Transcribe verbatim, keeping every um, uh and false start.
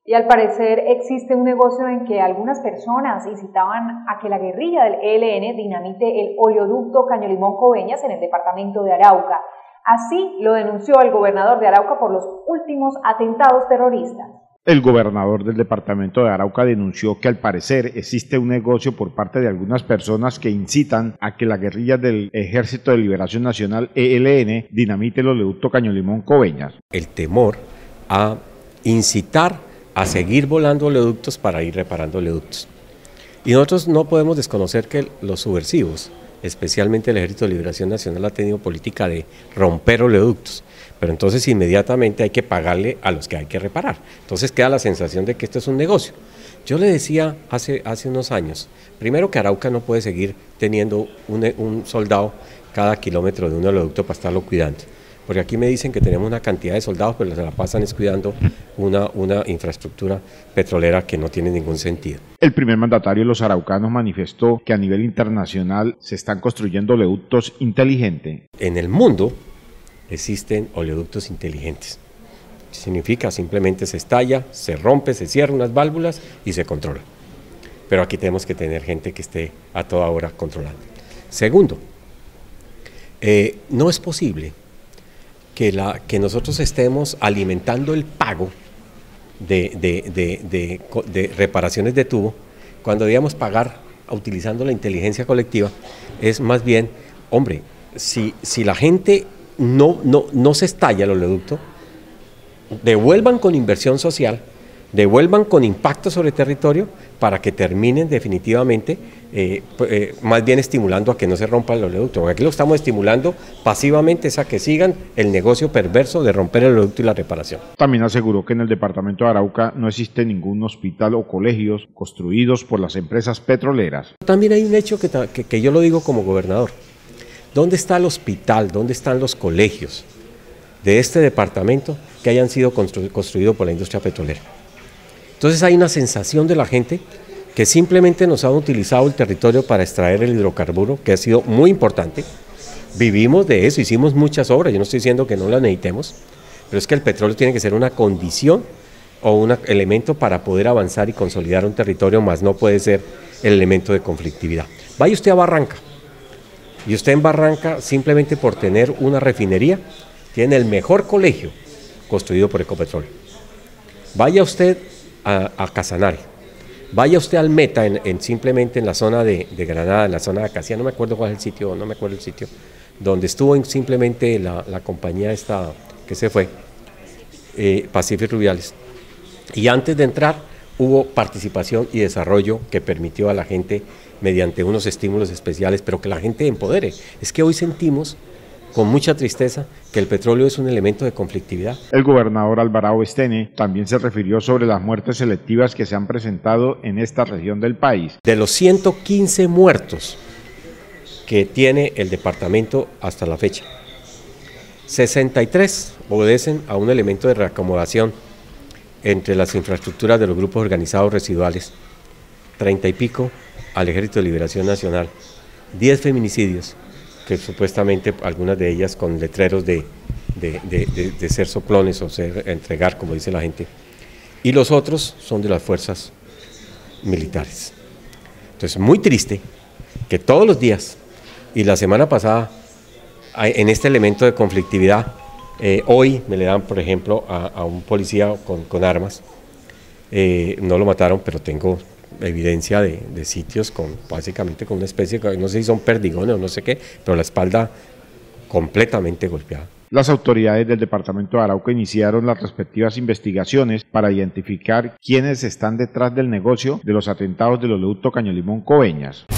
Y al parecer existe un negocio en que algunas personas incitaban a que la guerrilla del E L N dinamite el oleoducto Caño-Limón-Coveñas en el departamento de Arauca. Así lo denunció el gobernador de Arauca por los últimos atentados terroristas. El gobernador del departamento de Arauca denunció que al parecer existe un negocio por parte de algunas personas que incitan a que la guerrilla del Ejército de Liberación Nacional E L N dinamite el oleoducto Caño-Limón-Coveñas. El temor a incitar a seguir volando oleoductos para ir reparando oleoductos. Y nosotros no podemos desconocer que los subversivos, especialmente el Ejército de Liberación Nacional, ha tenido política de romper oleoductos, pero entonces inmediatamente hay que pagarle a los que hay que reparar. Entonces queda la sensación de que esto es un negocio. Yo le decía hace, hace unos años, primero que Arauca no puede seguir teniendo un, un soldado cada kilómetro de un oleoducto para estarlo cuidando. Porque aquí me dicen que tenemos una cantidad de soldados, pero se la pasan es cuidando una, una infraestructura petrolera que no tiene ningún sentido. El primer mandatario de los araucanos manifestó que a nivel internacional se están construyendo oleoductos inteligentes. En el mundo existen oleoductos inteligentes. Significa simplemente se estalla, se rompe, se cierran unas válvulas y se controla. Pero aquí tenemos que tener gente que esté a toda hora controlando. Segundo, eh, no es posible Que, la, que nosotros estemos alimentando el pago de, de, de, de, de reparaciones de tubo, cuando debíamos pagar utilizando la inteligencia colectiva. Es más bien, hombre, si, si la gente no, no, no se estalla el oleoducto, devuelvan con inversión social, devuelvan con impacto sobre el territorio para que terminen definitivamente eh, eh, más bien estimulando a que no se rompa el oleoducto. Porque aquí lo estamos estimulando pasivamente es a que sigan el negocio perverso de romper el oleoducto y la reparación. También aseguró que en el departamento de Arauca no existe ningún hospital o colegios construidos por las empresas petroleras. También hay un hecho que, que, que yo lo digo como gobernador. ¿Dónde está el hospital? ¿Dónde están los colegios de este departamento que hayan sido constru construidos por la industria petrolera? Entonces hay una sensación de la gente que simplemente nos han utilizado el territorio para extraer el hidrocarburo, que ha sido muy importante. Vivimos de eso, hicimos muchas obras, yo no estoy diciendo que no las necesitemos, pero es que el petróleo tiene que ser una condición o un elemento para poder avanzar y consolidar un territorio, más no puede ser el elemento de conflictividad. Vaya usted a Barranca, y usted en Barranca, simplemente por tener una refinería, tiene el mejor colegio construido por Ecopetrol. Vaya usted a, a Casanare, vaya usted al Meta, en, en simplemente en la zona de, de Granada, en la zona de Acacia, no me acuerdo cuál es el sitio, no me acuerdo el sitio, donde estuvo en simplemente la, la compañía esta que se fue, eh, Pacific Rubiales. Y antes de entrar hubo participación y desarrollo que permitió a la gente mediante unos estímulos especiales, pero que la gente empodere. Es que hoy sentimos con mucha tristeza que el petróleo es un elemento de conflictividad. El gobernador Alvarado Estene también se refirió sobre las muertes selectivas que se han presentado en esta región del país. De los ciento quince muertos que tiene el departamento hasta la fecha, sesenta y tres obedecen a un elemento de reacomodación entre las infraestructuras de los grupos organizados residuales, treinta y pico al Ejército de Liberación Nacional, diez feminicidios, que supuestamente algunas de ellas con letreros de, de, de, de, de ser soplones o ser entregar, como dice la gente, y los otros son de las fuerzas militares. Entonces, muy triste que todos los días, y la semana pasada, en este elemento de conflictividad, eh, hoy me le dan, por ejemplo, a, a un policía con, con armas, eh, no lo mataron, pero tengo evidencia de, de sitios con básicamente con una especie, no sé si son perdigones o no sé qué, pero la espalda completamente golpeada. Las autoridades del departamento de Arauca iniciaron las respectivas investigaciones para identificar quiénes están detrás del negocio de los atentados del oleoducto Caño-Limón-Coveñas.